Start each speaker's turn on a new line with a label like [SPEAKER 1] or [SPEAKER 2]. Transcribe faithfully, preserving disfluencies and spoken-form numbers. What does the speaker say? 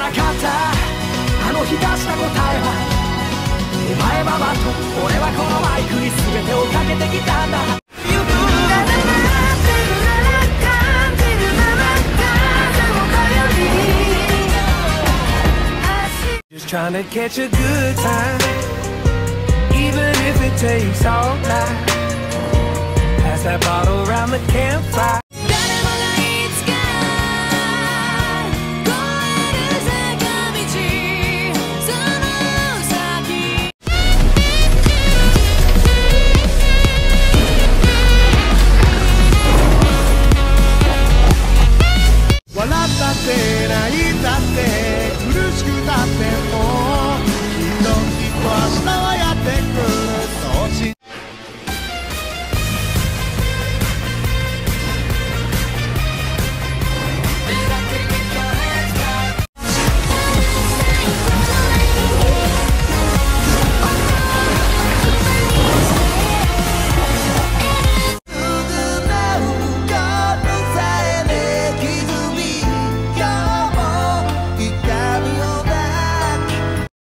[SPEAKER 1] なかったあの日出した答えはお前はバット俺はこのマイクに全てをかけてきたんだ Just trying to catch a good time even if it takes all night pass that bottle around the campfire